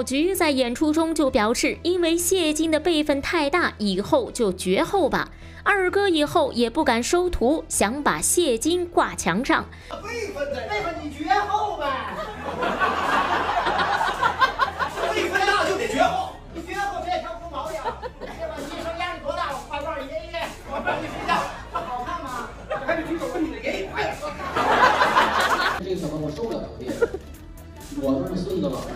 菊在演出中就表示，因为谢金的辈分太大，以后就绝后吧。二哥以后也不敢收徒，想把谢金挂墙上。 辈分你绝后呗。辈分大就得绝后，你绝后这条不毛病。对吧？你一生压力多大？我快告诉你爷爷，我让你睡觉，这好看吗？还得举手问你的爷爷快点说。 这个什么，我受不了这个，我都是孙子了，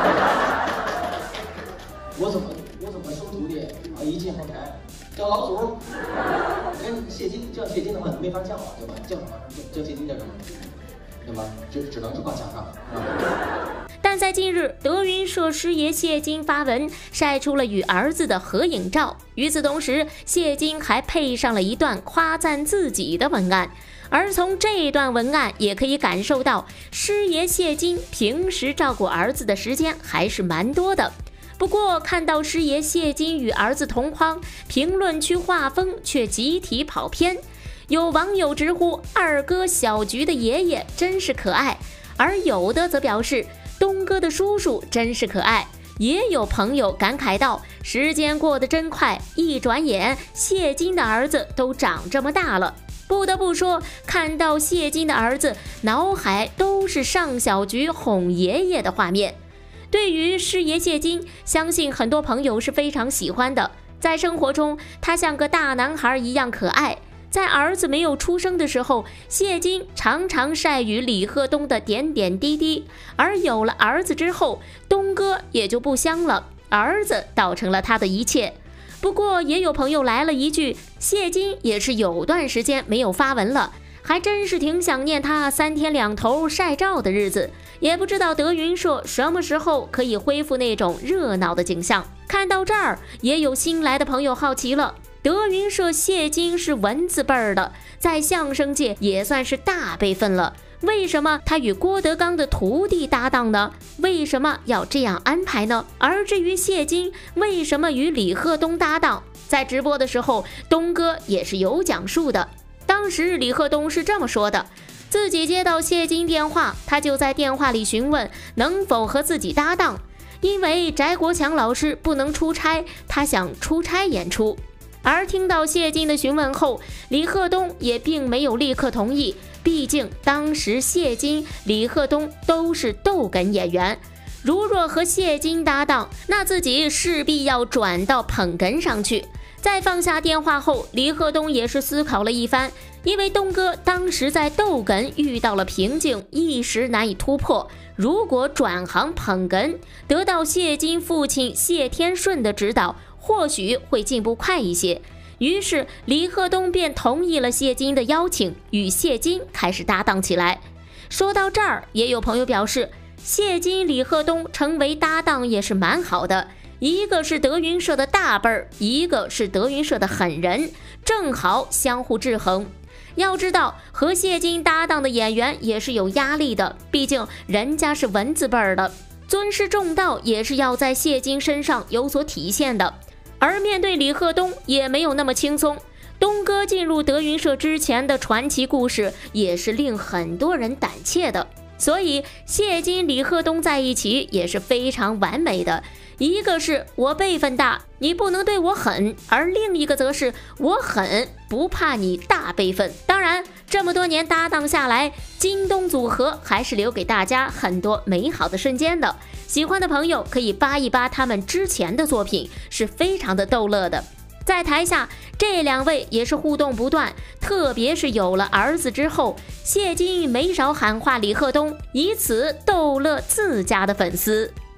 我怎么收徒弟啊？一进后台叫老祖，跟谢金叫谢金的话，你没法叫啊，对吧？叫什么？叫谢金叫什么？对吧？只能是挂墙上啊。 但在近日，德云社师爷谢金发文晒出了与儿子的合影照，与此同时，谢金还配上了一段夸赞自己的文案。而从这段文案也可以感受到，师爷谢金平时照顾儿子的时间还是蛮多的。不过看到师爷谢金与儿子同框，评论区画风却集体跑偏。有网友直呼二哥小菊的爷爷真是可爱，而有的则表示东哥的叔叔真是可爱。也有朋友感慨道，时间过得真快，一转眼谢金的儿子都长这么大了。不得不说，看到谢金的儿子，脑海都是尚小菊哄爷爷的画面。对于师爷谢金，相信很多朋友是非常喜欢的。在生活中，他像个大男孩一样可爱。在儿子没有出生的时候，谢金常常晒与李鹤东的点点滴滴，而有了儿子之后，东哥也就不香了，儿子倒成了他的一切。不过也有朋友来了一句，谢金也是有段时间没有发文了，还真是挺想念他3天2头晒照的日子，也不知道德云社什么时候可以恢复那种热闹的景象。看到这儿，也有新来的朋友好奇了，德云社谢金是文字辈儿的，在相声界也算是大辈分了，为什么他与郭德纲的徒弟搭档呢？为什么要这样安排呢？而至于谢金为什么与李鹤东搭档，在直播的时候东哥也是有讲述的。当时李鹤东是这么说的，自己接到谢金电话，他就在电话里询问能否和自己搭档，因为翟国强老师不能出差，他想出差演出。而听到谢金的询问后，李鹤东也并没有立刻同意，毕竟当时谢金、李鹤东都是逗哏演员，如若和谢金搭档，那自己势必要转到捧哏上去。在放下电话后，李鹤东也是思考了一番，因为东哥当时在逗哏遇到了瓶颈，一时难以突破。如果转行捧哏，得到谢金父亲谢天顺的指导，或许会进步快一些。于是李鹤东便同意了谢金的邀请，与谢金开始搭档起来。说到这儿，也有朋友表示，谢金、李鹤东成为搭档也是蛮好的，一个是德云社的大辈儿，一个是德云社的狠人，正好相互制衡。要知道，和谢金搭档的演员也是有压力的，毕竟人家是文字辈儿的，尊师重道也是要在谢金身上有所体现的。而面对李鹤东也没有那么轻松，东哥进入德云社之前的传奇故事也是令很多人胆怯的，所以谢金、李鹤东在一起也是非常完美的。一个是我辈分大，你不能对我狠，而另一个则是我狠，不怕你大辈分。当然，这么多年搭档下来，京东组合还是留给大家很多美好的瞬间的。喜欢的朋友可以扒一扒他们之前的作品，是非常的逗乐的。在台下，这两位也是互动不断，特别是有了儿子之后，谢金没少喊话李鹤东，以此逗乐自家的粉丝。